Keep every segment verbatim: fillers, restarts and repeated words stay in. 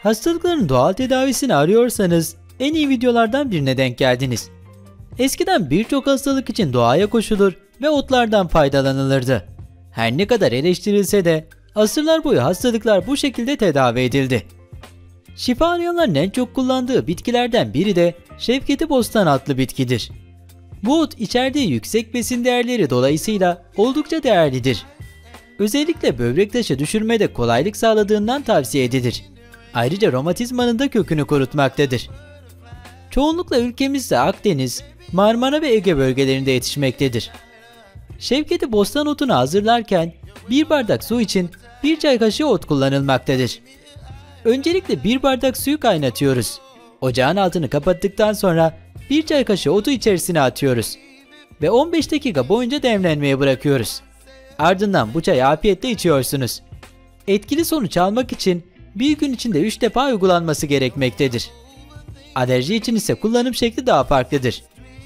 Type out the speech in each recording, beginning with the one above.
Hastalıkların doğal tedavisini arıyorsanız en iyi videolardan birine denk geldiniz. Eskiden birçok hastalık için doğaya koşulur ve otlardan faydalanılırdı. Her ne kadar eleştirilse de asırlar boyu hastalıklar bu şekilde tedavi edildi. Şifa arayanların en çok kullandığı bitkilerden biri de Şevketi Bostan adlı bitkidir. Bu ot içerdiği yüksek besin değerleri dolayısıyla oldukça değerlidir. Özellikle böbrek taşı düşürmede kolaylık sağladığından tavsiye edilir. Ayrıca romatizmanın da kökünü kurutmaktadır. Çoğunlukla ülkemizde Akdeniz, Marmara ve Ege bölgelerinde yetişmektedir. Şevketi Bostan otunu hazırlarken bir bardak su için bir çay kaşığı ot kullanılmaktadır. Öncelikle bir bardak suyu kaynatıyoruz. Ocağın altını kapattıktan sonra bir çay kaşığı otu içerisine atıyoruz ve on beş dakika boyunca demlenmeye bırakıyoruz. Ardından bu çayı afiyetle içiyorsunuz. Etkili sonuç almak için bir gün içinde üç defa uygulanması gerekmektedir. Alerji için ise kullanım şekli daha farklıdır.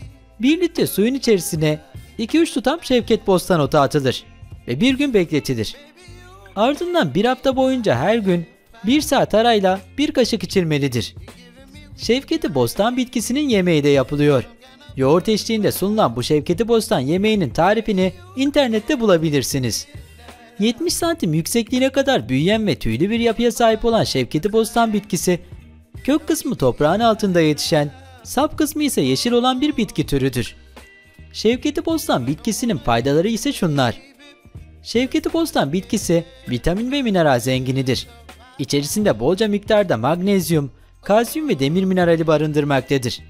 bir litre suyun içerisine iki üç tutam Şevket Bostan otu atılır ve bir gün bekletilir. Ardından bir hafta boyunca her gün bir saat arayla bir kaşık içilmelidir. Şevketi Bostan bitkisinin yemeği de yapılıyor. Yoğurt eşliğinde sunulan bu Şevketi Bostan yemeğinin tarifini internette bulabilirsiniz. yetmiş santim yüksekliğine kadar büyüyen ve tüylü bir yapıya sahip olan Şevketi Bostan bitkisi, kök kısmı toprağın altında yetişen, sap kısmı ise yeşil olan bir bitki türüdür. Şevketi Bostan bitkisinin faydaları ise şunlar. Şevketi Bostan bitkisi vitamin ve mineral zenginidir. İçerisinde bolca miktarda magnezyum, kalsiyum ve demir minerali barındırmaktadır.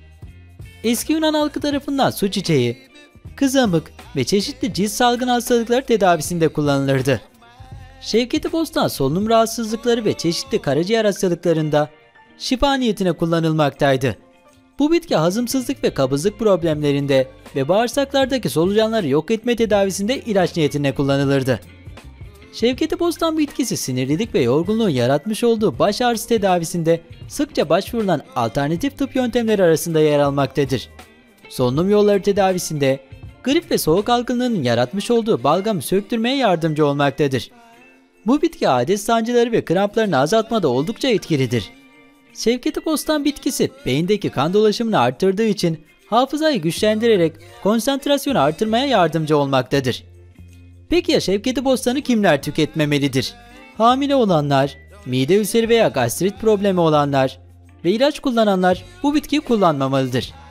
Eski Yunan halkı tarafından su çiçeği, kızamık ve çeşitli cilt salgın hastalıkları tedavisinde kullanılırdı. Şevketi Bostan solunum rahatsızlıkları ve çeşitli karaciğer hastalıklarında şifa niyetine kullanılmaktaydı. Bu bitki hazımsızlık ve kabızlık problemlerinde ve bağırsaklardaki solucanları yok etme tedavisinde ilaç niyetine kullanılırdı. Şevketi Bostan bitkisi sinirlilik ve yorgunluğun yaratmış olduğu baş ağrısı tedavisinde sıkça başvurulan alternatif tıp yöntemleri arasında yer almaktadır. Solunum yolları tedavisinde grip ve soğuk algınlığının yaratmış olduğu balgamı söktürmeye yardımcı olmaktadır. Bu bitki adet sancıları ve kramplarını azaltmada oldukça etkilidir. Şevketi Bostan bitkisi beyindeki kan dolaşımını arttırdığı için hafızayı güçlendirerek konsantrasyonu artırmaya yardımcı olmaktadır. Peki ya Şevketi Bostan'ı kimler tüketmemelidir? Hamile olanlar, mide ülseri veya gastrit problemi olanlar ve ilaç kullananlar bu bitkiyi kullanmamalıdır.